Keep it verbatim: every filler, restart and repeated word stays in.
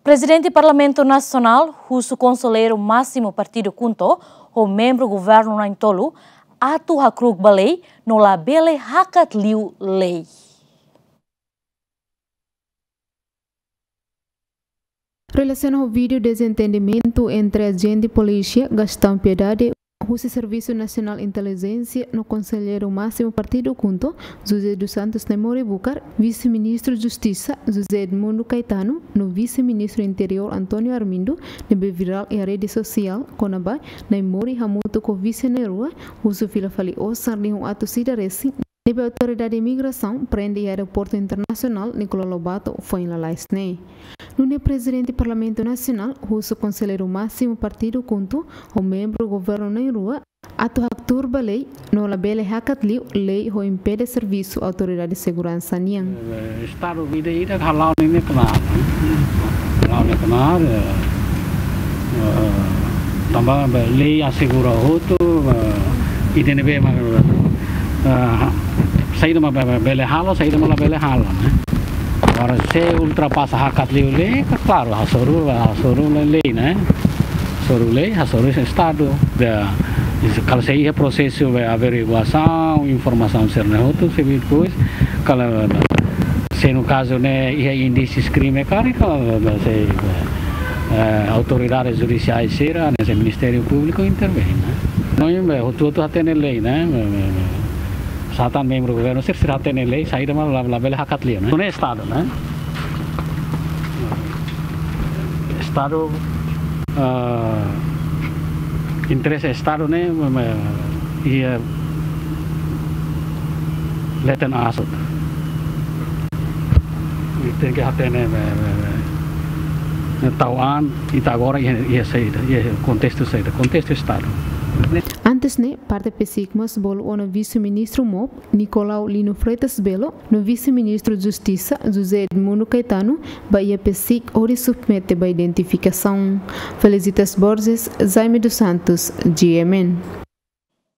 Presidente do Parlamento Nacional, Russo Conselheiro Máximo Partido Kunto, o membro do governo Naintolo, atu hakruk balei no labele hakat liu lei. Relaciona ao vídeo desentendimento entre agente de polícia, Gastão Piedade, o Serviço Nacional de Inteligência, no Conselheiro Máximo Partido Kunto, José dos Santos Nemore Bucar, Vice-Ministro de Justiça, José Edmundo Caetano, no Vice-Ministro do Interior, Antônio Armindo, nebe viral e a rede social, Conabay, Nemore Hamuto com Vice-Nerua, uso fila fali osar de um ato sidaresi, nebe Autoridade de Imigração, prende o Aeroporto Internacional, Nicolau Lobato, foi em Lalaisne. No Presidente do Parlamento Nacional, o Conselheiro Máximo Partido Kunto, o membro do governo na rua, atu turba lei, no labele hakatliu lei ho impede serviço Autoridade de Segurança niang. Estado vida ida halau ni kenal. Halau ni kenal. Tambah lei assegura outro, ide nebe ma saída ma bele halo, saída ma bele halo, né? Agora, se ultrapassa a hakatliu lei, claro, hasoru, hasoru lei, né? Hasoru lei, hasoru Estado. Kalau saya prosesso de averiguação, informação serna outro, se depois, kalau se no caso né, ia indícios crime, cara, kalau se autoridades judiciais será, nesse Ministério Público intervém, né? Não é, o tudo até na lei, né? Satan membro do governo, se será até na lei, saída mas lá bela hakatliu, né? Não é Estado, né? Estado interesse Estado né ia letan asut tem que até né tauan e agora ia saída ia contexto saída contexto Estado. Antes ne parte psicmas bolo o no vice-ministro Mop Nicolau Lino Freitas Belo no vice-ministro de Justiça José Edmundo Caetano baia psic ori submete ba identificação. Felicitas Borges, Jaime dos Santos, G M N.